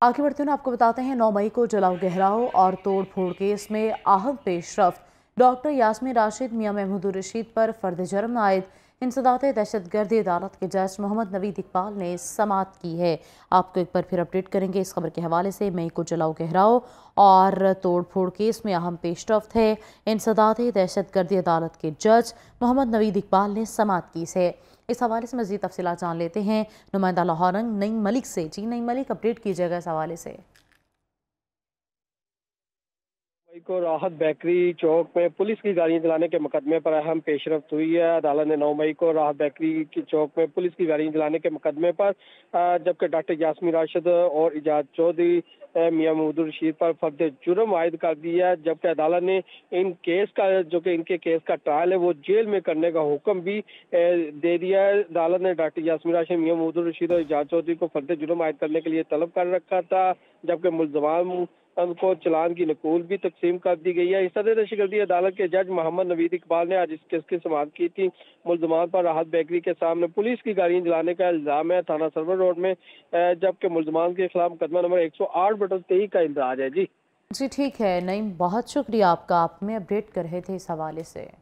आगे बढ़ते हुए आपको बताते हैं 9 मई को जलाओ गहराओ और तोड़ फोड़ केस में आहम पेशरफ डॉक्टर यास्मीन राशिद मियां महमूद रशीद पर फर्द जर्म आयद इंसदात दहशतगर्दी अदालत के जज मोहम्मद नवीद इकबाल ने समाअत की है। आपको एक बार फिर अपडेट करेंगे इस खबर के हवाले से। मई को जलाओ गहराओ और तोड़ फोड़ केस में अहम पेशरफ थे इंसदात दहशतगर्दी अदालत के जज मोहम्मद नवीद इकबाल ने समाअत की है। इस हवाले से मज़ीद तफसीलात जान लेते हैं नुमाइंदा लाहौर नईम मलिक से। जी नईम मलिक, अपडेट कीजिएगा इस हवाले से। मई को राहत बेकरी चौक में पुलिस की गाड़ियां जलाने के मुकदमे पर अहम पेशरफ्त हुई है। अदालत ने 9 मई को राहत बेकरी की चौक में पुलिस की गाड़ियां जलाने के मुकदमे पर जबकि डॉक्टर यास्मीन राशिद और इजाज चौधरी मियां महमूद रशीद पर फर्द जुर्म आयद कर दिया। जबकि अदालत ने इन केस का जो कि इनके केस का ट्रायल है वो जेल में करने का हुक्म भी दे दिया है। अदालत ने डॉक्टर यास्मीन राशिद मियां महमूद रशीद और इजाज चौधरी को फर्द जुर्म आयद करने के लिए तलब कर रखा था, जबकि मुल्जमान को चलान की नकूल भी तकसीम कर दी गई है। इस दहशतगर्दी अदालत के जज मोहम्मद नवीद इकबाल ने आज इस केस की समाअत की थी। मुल्जमान पर राहत बेकरी के सामने पुलिस की गाड़ियां जलाने का इल्जाम है थाना सरवर रोड में, जबकि मुल्जमान के खिलाफ मुकदमा नंबर 108/23 का इंदराज है। जी जी ठीक है नईम, बहुत शुक्रिया आपका, आप में अपडेट कर रहे थे इस हवाले से।